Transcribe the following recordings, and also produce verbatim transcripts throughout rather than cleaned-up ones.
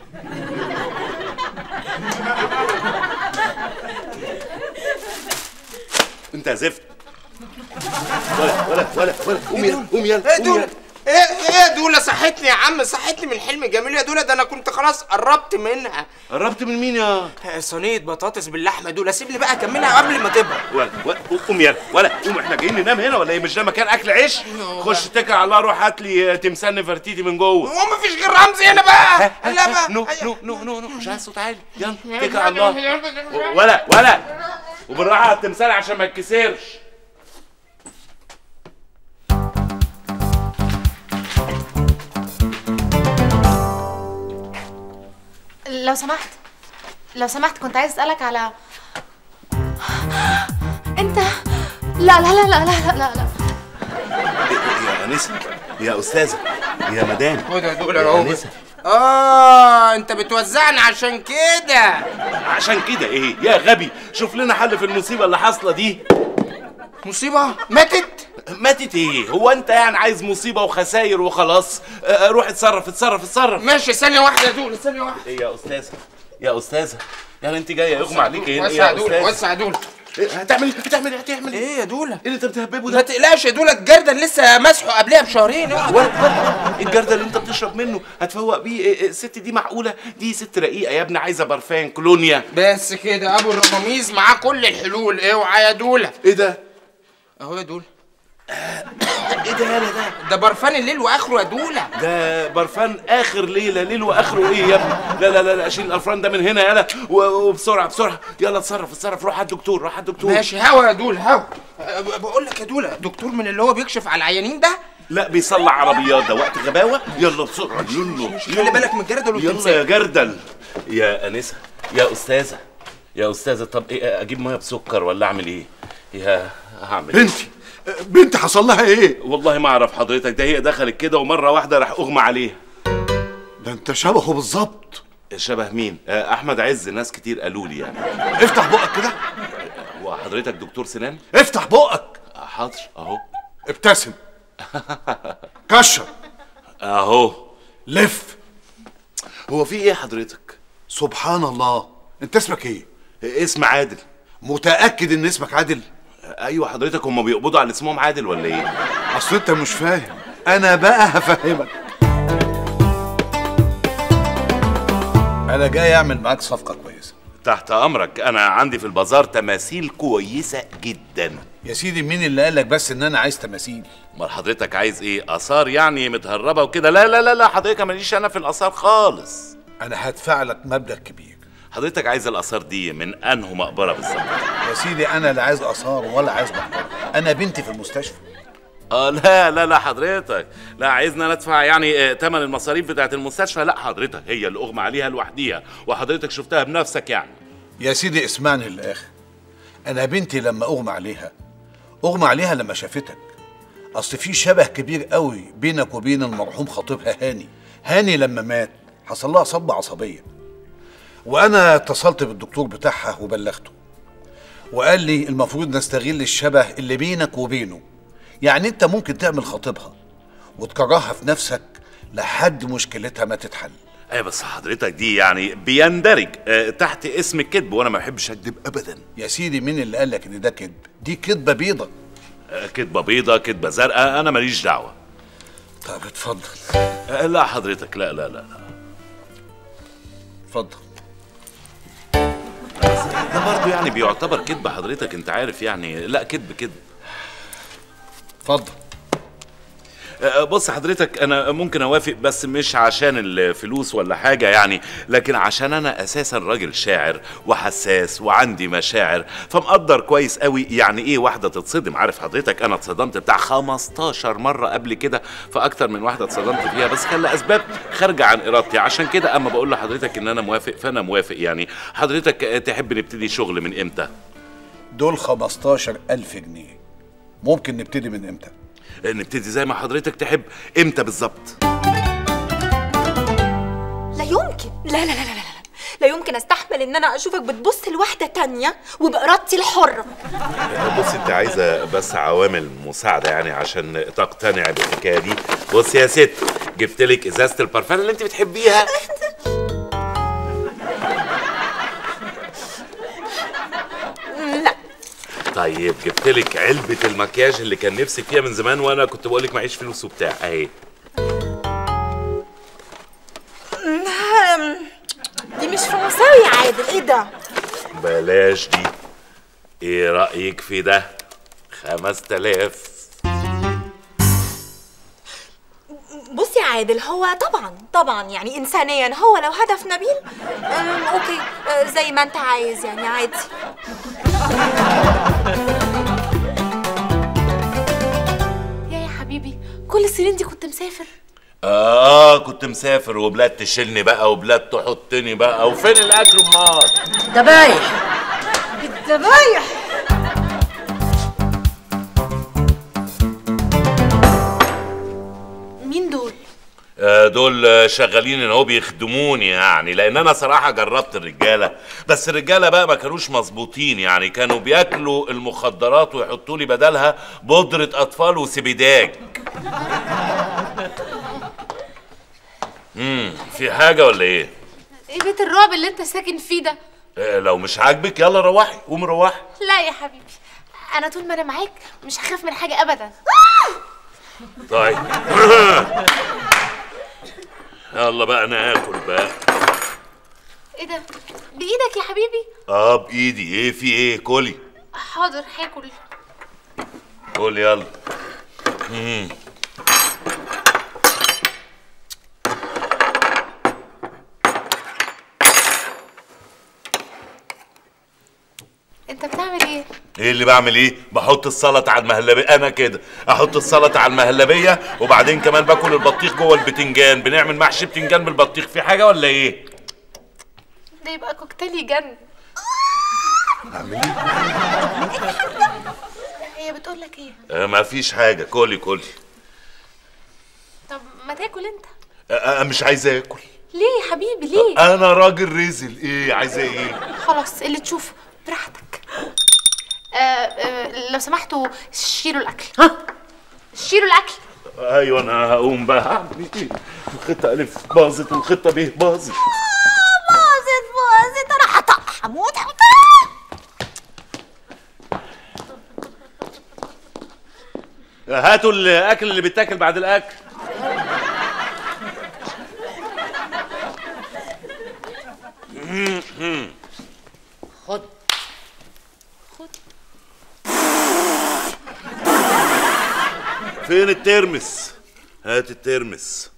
انت يا زفت. ولا ولا ولا ولا قوم يلا قوم يلا. ايه دول؟ ايه ايه يا دوله؟ صحتني يا عم، صحتني من الحلم الجميل يا دوله، ده انا كنت خلاص قربت منها. قربت من مين يا؟ صينيه بطاطس باللحمه دوله، سيب لي بقى اكملها قبل ما تبرد. ولا ولا قوم يلا ولا قوم، احنا جايين ننام هنا ولا ايه؟ مش ده مكان اكل عيش؟ خش اتكل على الله، روح هات لي تمثال نفرتيتي من جوه. هو مفيش غير رمزي هنا بقى؟ لا بقى نو نو نو نو نو مش عايز صوت عالي. يلا اتكل على الله. ولا ولا وبالراحه على التمثال عشان ما يتكسرش. لو سمحت لو سمحت كنت عايز اسالك على انت. لا لا لا لا لا لا لا يا انسه يا استاذه يا مدام. خد يا دول اهو. اه انت بتوزعني عشان كده. عشان كده ايه يا غبي؟ شوف لنا حل في المصيبه اللي حاصله دي. مصيبه؟ ماتت؟ ماتت ايه؟ هو انت يعني عايز مصيبه وخساير وخلاص؟ اه روح اتصرف اتصرف اتصرف. ماشي ثانيه واحده يا دول، ثانيه واحده. ايه يا استاذه يا استاذه؟ يعني انت جايه يغمى عليك ايه يا استاذه؟ وسع يا دول. هتعمل هتعمل هتعمل ايه يا دوله؟ ايه اللي انت بتهببه ده؟ ما تقلقش يا دوله، الجردل لسه مسحه قبلها بشهرين. الجردل اللي انت بتشرب منه هتفوق بيه الست دي؟ معقوله؟ دي ست رقيقه يا ابني، عايزه برفان كولونيا. بس كده ابو الرماميز معاه كل الحلول. اوعى يا دوله. ايه ده؟ اهو يا دوله. ايه ده يالا ده؟ ده برفان الليل واخره يا دوله. ده برفان اخر ليله، ليل واخره ايه يا ابني؟ لا لا لا لا شيل الافران ده من هنا يالا وبسرعه بسرعه. يلا اتصرف اتصرف، روح على الدكتور روح على الدكتور. ماشي هوا يا دوله هوا. بقول لك يا دوله، دكتور من اللي هو بيكشف على العيانين ده؟ لا بيصلح عربيات، ده وقت غباوه. يلا بسرعه يلا. خلي بالك من الجردل والتمثال. يلا يا جردل. يا انسه يا استاذه يا استاذه، طب ايه اجيب ميه بسكر ولا اعمل ايه؟ يا هعمل ايه؟ بنتي بنتي حصل لها ايه؟ والله ما اعرف حضرتك، ده هي دخلت كده ومره واحده راح اغمى عليها. ده انت شبهه بالظبط. شبه مين؟ احمد عز، ناس كتير قالوا لي يعني. افتح بقك كده. وحضرتك دكتور سنان؟ افتح بقك. حاضر اهو. ابتسم. كشر اهو. لف. هو في ايه حضرتك؟ سبحان الله، انت اسمك ايه؟ اسم عادل. متأكد ان اسمك عادل؟ ايوه حضرتك، هم بيقبضوا على اسمهم عادل ولا ايه؟ اصل انت مش فاهم، انا بقى هفهمك. انا جاي اعمل معاك صفقة كويسة. تحت امرك، انا عندي في البازار تماثيل كويسة جدا. يا سيدي مين اللي قالك بس ان انا عايز تماثيل؟ امال حضرتك عايز ايه؟ اثار يعني متهربة وكده؟ لا لا لا لا حضرتك ماليش انا في الاثار خالص. انا هدفع لك مبلغ كبير. حضرتك عايز الاثار دي من انه مقبره بالظبط؟ يا سيدي انا لا عايز اثار ولا عايز مقبره، انا بنتي في المستشفى. اه لا لا لا حضرتك، لا عايزنا ندفع يعني ثمن آه المصاريف بتاعت المستشفى؟ لا حضرتك، هي اللي اغمى عليها لوحديها وحضرتك شفتها بنفسك يعني. يا سيدي اسمعني للاخر، انا بنتي لما اغمى عليها اغمى عليها لما شافتك. اصل في شبه كبير قوي بينك وبين المرحوم خطيبها هاني. هاني لما مات حصل لها صدمه عصبيه، وانا اتصلت بالدكتور بتاعها وبلغته، وقال لي المفروض نستغل الشبه اللي بينك وبينه. يعني انت ممكن تعمل خطيبها وتكرهها في نفسك لحد مشكلتها ما تتحل. ايه بس حضرتك دي يعني بيندرج اه تحت اسم الكذب، وانا ما بحبش اكذب ابدا. يا سيدي مين اللي قال لك ان ده كذب؟ دي كذبه بيضه. اه كذبه بيضه كذبه زرقاء انا ماليش دعوه. طب اتفضل. اه لا حضرتك لا لا لا لا اتفضل. ده برضه يعني بيعتبر كذب حضرتك، انت عارف يعني. لا كذب كذب. اتفضل. بص حضرتك، انا ممكن اوافق بس مش عشان الفلوس ولا حاجه يعني، لكن عشان انا اساسا راجل شاعر وحساس وعندي مشاعر، فمقدر كويس قوي يعني ايه واحده تتصدم. عارف حضرتك انا اتصدمت بتاع خمستاشر مره قبل كده، فاكتر من واحده اتصدمت فيها، بس كان لاسباب خارجه عن ارادتي. عشان كده اما بقول لحضرتك ان انا موافق فانا موافق يعني. حضرتك تحب نبتدي شغل من امتى؟ دول خمستاشر ألف جنيه، ممكن نبتدي من امتى؟ نبتدي زي ما حضرتك تحب. امتى بالظبط؟ لا يمكن، لا لا لا لا لا لا يمكن استحمل ان انا اشوفك بتبص لواحده تانية وبارادتي الحره. بصي انت عايزه بس عوامل مساعده يعني عشان تقتنع بالحكايه دي. بصي يا ست، جبت لك ازازه البرفان اللي انت بتحبيها. طيب جبتلك علبة المكياج اللي كان نفسك فيها من زمان وانا كنت بقولك معيش فلوس وبتاع اهي. دي مش فرنساوي يا عادل، ايه ده؟ بلاش دي. ايه رأيك في ده؟ خمس تلاف. بص يا عادل، هو طبعا طبعا يعني انسانيا هو لو هدف نبيل أم اوكي، أه زي ما انت عايز يعني عادي. يا يا حبيبي كل السنين دي كنت مسافر؟ اه كنت مسافر، وبلاد تشيلني بقى وبلاد تحطني بقى، وفين الاكل امال؟ دبايح الذبايح. مين دول؟ آه دول شغالين ان هو بيخدموني يعني، لان انا صراحه جربت الرجاله، بس الرجاله بقى ما كانوش مظبوطين يعني، كانوا بياكلوا المخدرات ويحطوا لي بدلها بودره اطفال وسبيداج. امم في حاجه ولا ايه؟ ايه بيت الرعب اللي انت ساكن فيه ده؟ آه لو مش عاجبك يلا روحي، قومي روحي. لا يا حبيبي، انا طول ما انا معاك مش هخاف من حاجه ابدا. طيب يلا بقى ناكل بقى. ايه ده؟ بايدك يا حبيبي؟ اه بايدي. ايه في ايه؟ كلي. حاضر هاكل. كلي يلا. امم انت بتعمل ايه؟ ايه اللي بعمل ايه؟ بحط السلطه على المهلبيه. انا كده احط السلطه على المهلبيه، وبعدين كمان باكل البطيخ جوه البتنجان. بنعمل محشي بتنجان بالبطيخ. في حاجه ولا ايه؟ ده يبقى كوكتيل يجنن. اعمل ايه؟ هي بتقول لك ايه؟ آه ما فيش حاجه. كلي كلي. طب ما تاكل انت. آه آه مش عايزه اكل. ليه يا حبيبي ليه؟ آه انا راجل رزل. ايه عايزه ايه؟ خلاص اللي تشوفه براحتك. آه آه لو سمحتوا شيلوا الاكل. ها شيلوا الاكل. ايوه انا هقوم بقى. هعمل ايه؟ الخطه الف باظت والخطه ب باظت. باظت باظت، انا هطق هموت هطق. هاتوا الاكل اللي بيتاكل بعد الاكل. خد خد. فين الترمس؟ هات الترمس.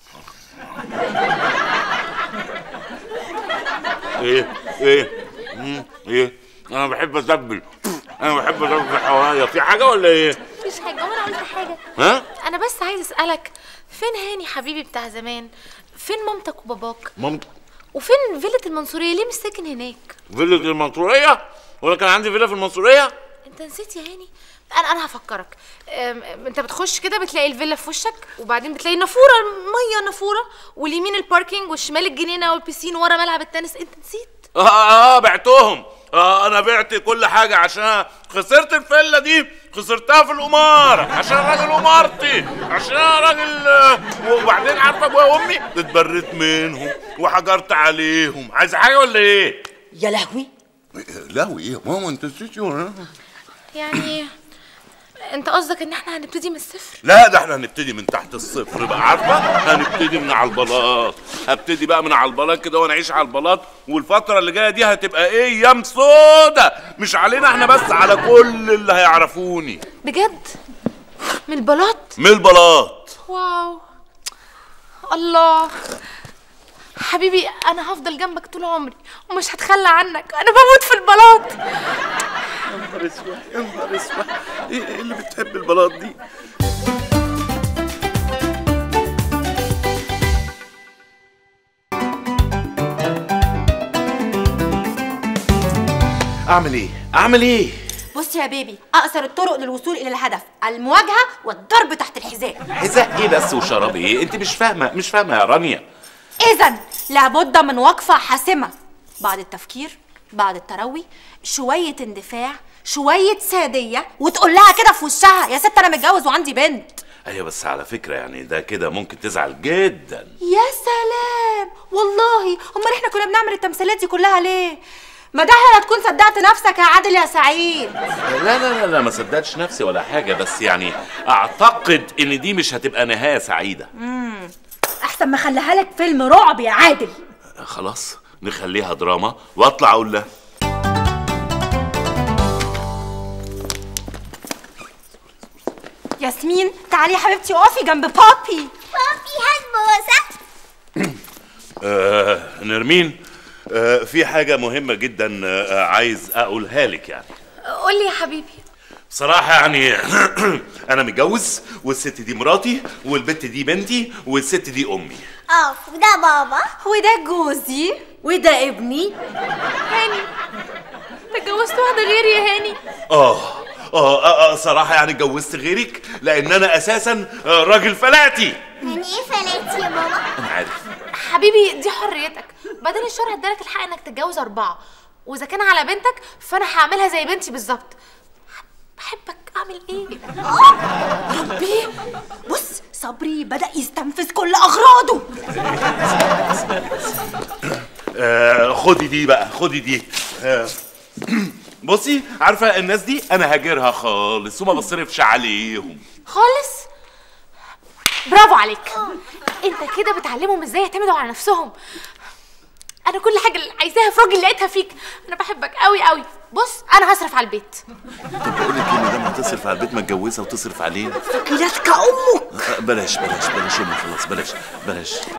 ايه ايه مم. ايه انا بحب اتبل. انا بحب اتبل حوايا. في حاجه ولا ايه؟ مفيش حاجه. وانا قلت حاجه؟ ها؟ انا بس عايز اسالك، فين هاني حبيبي بتاع زمان؟ فين مامتك وباباك؟ مامتك وفين فيلة المنصوريه؟ ليه مش ساكن هناك؟ فيلا المنصوريه؟ ولا كان عندي فيلا في المنصوريه؟ انت نسيت يا هاني؟ انا انا هفكرك. أم... انت بتخش كده بتلاقي الفيلا في وشك، وبعدين بتلاقي نافوره، ميه نافوره، واليمين الباركينج، والشمال الجنينه والبيسين، ورا ملعب التنس. انت نسيت؟ اه اه بعتهم. اه انا بعت كل حاجه عشان خسرت الفيلا دي. خسرتها في القمار عشان راجل قمارتي، عشان انا راجل. وبعدين عارفه ابويا وامي اتبريت منهم وحجرت عليهم. عايزه حاجه ولا ايه؟ يا لهوي. لهوي ايه يا ماما؟ انت نسيتي؟ يعني انت قصدك ان احنا هنبتدي من الصفر؟ لا ده احنا هنبتدي من تحت الصفر بقى. عارفه هنبتدي من على البلاط. هبتدي بقى من على البلاط كده ونعيش على البلاط. والفتره اللي جايه دي هتبقى ايه؟ ايام سودا. مش علينا احنا بس، على كل اللي هيعرفوني. بجد؟ من البلاط؟ من البلاط. واو الله حبيبي، انا هفضل جنبك طول عمري ومش هتخلى عنك. انا بموت في البلاط. يا نهار اسود يا نهار اسود. ايه اللي بتحب البلاط دي؟ اعمل ايه؟ اعمل ايه؟ بص يا بيبي، اقصر الطرق للوصول الى الهدف المواجهه والضرب تحت الحذاء. حذاء ايه بس وشراب ايه؟ انت مش فاهمه مش فاهمه يا رانيا. اذا لابد من وقفه حاسمه. بعد التفكير، بعد التروي، شويه اندفاع، شويه ساديه، وتقول لها كده في وشها: يا ست انا متجوز وعندي بنت. ايوه بس على فكره يعني ده كده ممكن تزعل جدا. يا سلام والله، امال احنا كنا بنعمل التمثيلات دي كلها ليه؟ ما ده لا تكون صدقت نفسك يا عادل يا سعيد. لا لا لا لا ما صدقتش نفسي ولا حاجه، بس يعني اعتقد ان دي مش هتبقى نهايه سعيده. امم احسن ما اخليها لك فيلم رعب يا عادل. خلاص نخليها دراما واطلع اقول لها. ياسمين تعالي يا حبيبتي اقفي جنب بابي. بابي هات بوسه. آه نرمين، آه في حاجه مهمه جدا آه عايز اقولها لك يعني. قول لي يا حبيبي. بصراحه يعني انا متجوز، والست دي مراتي، والبت دي بنتي، والست دي امي. اه وده بابا وده جوزي وده ابني. هاني اتجوزت واحده غيري يا هاني. اه اه اه صراحه يعني اتجوزت غيرك لان انا اساسا راجل فلاتي. يعني ايه فلاتي يا بابا؟ انا عارف حبيبي دي حريتك، بعدين الشرع ادالك الحق انك تتجوز اربعه، واذا كان على بنتك فانا هعملها زي بنتي بالظبط. بحبك اعمل ايه؟ ربي بص صبري بدأ يستنفذ كل اغراضه. آه خدي دي بقى، خدي دي. آه بصي عارفه الناس دي انا هاجرها خالص وما بصرفش عليهم خالص. برافو عليك، انت كده بتعلمهم ازاي يعتمدوا على نفسهم. انا كل حاجه اللي عايزاها في راجل لقيتها فيك. انا بحبك قوي قوي. بص انا هصرف على البيت. طب بقول لك ايه، ما دام هتصرف على البيت ما تجوزها وتصرف عليه. ثقيلتك امك. بلاش بلاش بلاش امي، خلاص بلاش بلاش